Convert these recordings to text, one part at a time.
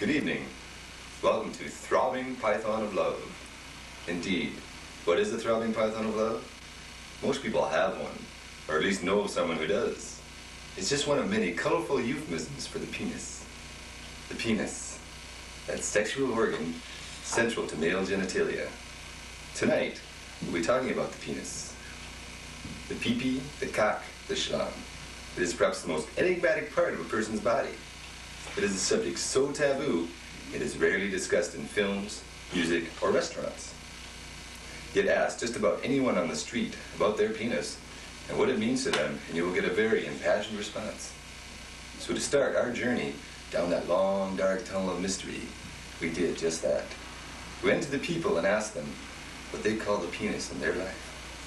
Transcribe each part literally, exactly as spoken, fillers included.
Good evening. Welcome to Throbbing Python of Love. Indeed, what is a throbbing python of love? Most people have one, or at least know of someone who does. It's just one of many colorful euphemisms for the penis. The penis, that sexual organ central to male genitalia. Tonight, we'll be talking about the penis. The pee-pee, the cock, the schlong. It is perhaps the most enigmatic part of a person's body. It is a subject so taboo, it is rarely discussed in films, music, or restaurants. Yet ask just about anyone on the street about their penis and what it means to them, and you will get a very impassioned response. So to start our journey down that long, dark tunnel of mystery, we did just that. We went to the people and asked them what they call the penis in their life.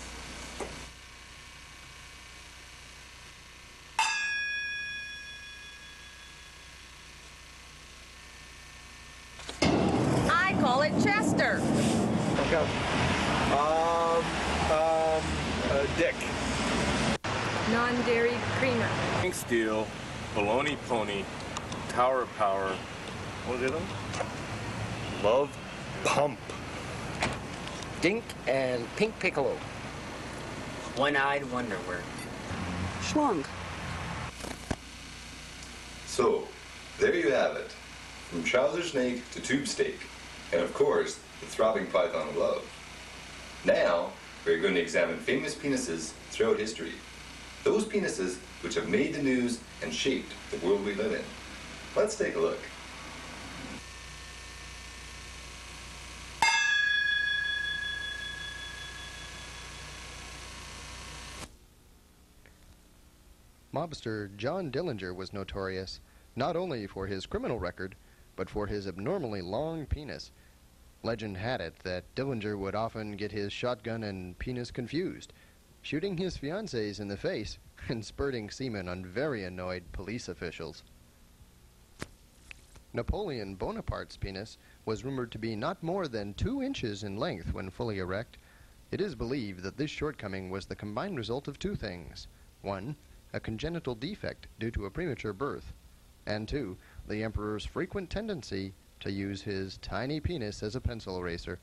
I call it Chester. Okay. Um, um, uh, Dick. Non-dairy creamer. Pink Steel, Baloney Pony, Tower of Power. What was the other one? Love Pump. Dink and Pink Piccolo. One-eyed Wonderwork. Schlong. So, there you have it. From trouser snake to tube steak, and of course, the throbbing python of love. Now, we're going to examine famous penises throughout history. Those penises which have made the news and shaped the world we live in. Let's take a look. Mobster John Dillinger was notorious not only for his criminal record, but for his abnormally long penis. Legend had it that Dillinger would often get his shotgun and penis confused, shooting his fiancées in the face and spurting semen on very annoyed police officials. Napoleon Bonaparte's penis was rumored to be not more than two inches in length when fully erect. It is believed that this shortcoming was the combined result of two things. One, a congenital defect due to a premature birth, and two, the emperor's frequent tendency to use his tiny penis as a pencil eraser.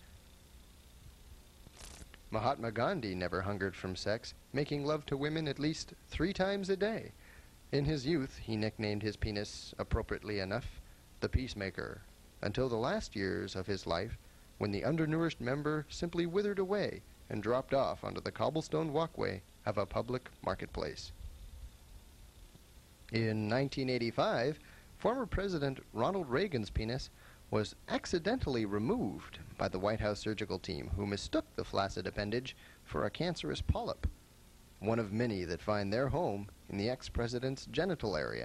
Mahatma Gandhi never hungered from sex, making love to women at least three times a day. In his youth, he nicknamed his penis, appropriately enough, the Peacemaker, until the last years of his life, when the undernourished member simply withered away and dropped off onto the cobblestone walkway of a public marketplace. In nineteen eighty-five, former President Ronald Reagan's penis was accidentally removed by the White House surgical team, who mistook the flaccid appendage for a cancerous polyp, one of many that find their home in the ex-president's genital area.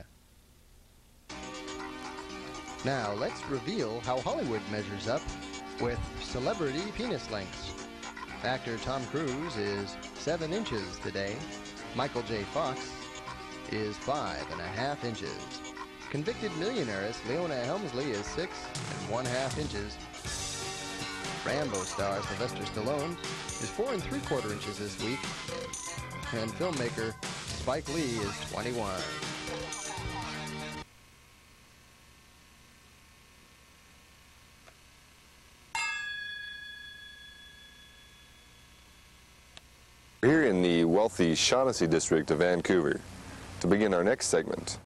Now let's reveal how Hollywood measures up with celebrity penis lengths. Actor Tom Cruise is seven inches today. Michael J. Fox is five and a half inches. Convicted millionaires Leona Helmsley is six and one half inches. Rambo star Sylvester Stallone is four and three quarter inches this week. And filmmaker Spike Lee is twenty-one. We're here in the wealthy Shaughnessy district of Vancouver. To begin our next segment,